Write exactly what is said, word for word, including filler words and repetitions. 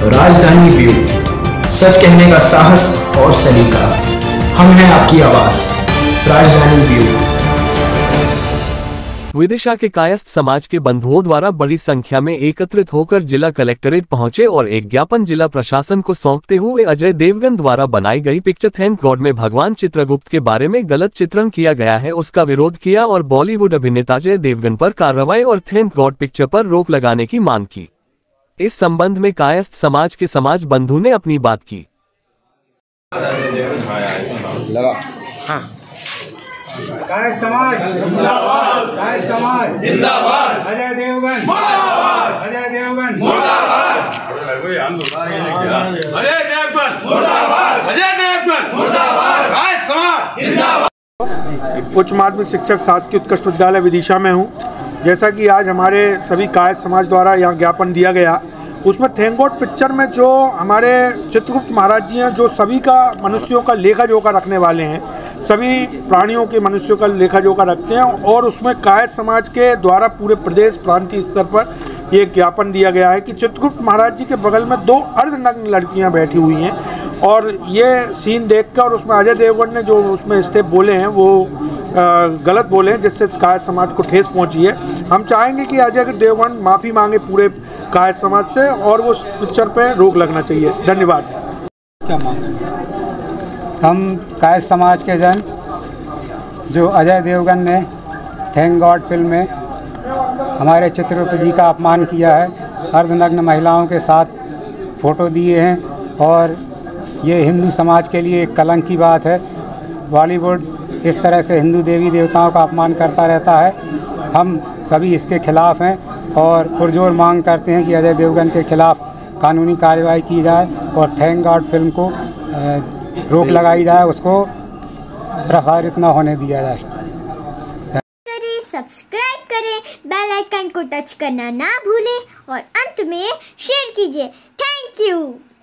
राजधानी व्यू, सच कहने का साहस और सलीका। हम हैं आपकी आवाज, राजधानी व्यू। विदिशा के कायस्थ समाज के बंधुओं द्वारा बड़ी संख्या में एकत्रित होकर जिला कलेक्ट्रेट पहुंचे और एक ज्ञापन जिला प्रशासन को सौंपते हुए अजय देवगन द्वारा बनाई गई पिक्चर थैंक गॉड में भगवान चित्रगुप्त के बारे में गलत चित्रण किया गया है उसका विरोध किया और बॉलीवुड अभिनेता अजय देवगन पर कार्रवाई और थैंक गॉड पिक्चर पर रोक लगाने की मांग की। इस संबंध में कायस्थ समाज के समाज बंधु ने अपनी बात की। कायस्थ समाज जिंदाबाद, कायस्थ समाज जिंदाबाद, अजय देवगन मुर्दाबाद, अजय देवगन मुर्दाबाद, अजय देवगन मुर्दाबाद, अजय देवगन मुर्दाबाद, कायस्थ समाज जिंदाबाद। उच्च माध्यमिक शिक्षक शासकीय उत्कृष्ट विद्यालय विदिशा में हूँ। जैसा कि आज हमारे सभी कायस्थ समाज द्वारा यहाँ ज्ञापन दिया गया, उसमें थैंक गॉड पिक्चर में जो हमारे चित्रगुप्त महाराज जी हैं, जो सभी का मनुष्यों का लेखा जोखा रखने वाले हैं, सभी प्राणियों के मनुष्यों का लेखा जोखा रखते हैं, और उसमें कायस्थ समाज के द्वारा पूरे प्रदेश प्रांतीय स्तर पर ये ज्ञापन दिया गया है कि चित्रगुप्त महाराज जी के बगल में दो अर्धनग्न लड़कियां बैठी हुई हैं, और ये सीन देखकर उसमें अजय देवगन ने जो उसमें स्टेप बोले हैं वो गलत बोले हैं, जिससे कायस्थ समाज को ठेस पहुंची है। हम चाहेंगे कि अजय देवगन माफ़ी मांगे पूरे कायस्थ समाज से, और वो पिक्चर पे रोक लगना चाहिए। धन्यवाद। क्या मांगे? हम कायस्थ समाज के जन जो अजय देवगन ने थैंक गॉड फिल्म में हमारे चित्रगुप्त जी का अपमान किया है, अर्धनग्न महिलाओं के साथ फ़ोटो दिए हैं, और ये हिंदू समाज के लिए एक कलंक की बात है। बॉलीवुड इस तरह से हिंदू देवी देवताओं का अपमान करता रहता है। हम सभी इसके खिलाफ़ हैं और पुरजोर मांग करते हैं कि अजय देवगन के खिलाफ़ कानूनी कार्रवाई की जाए और थैंक गॉड फिल्म को रोक लगाई जाए, उसको प्रसारित न होने दिया जाए। करें, सब्सक्राइब करें, बेल आइकन को टच करना ना भूलें और अंत में शेयर कीजिए। Thank you.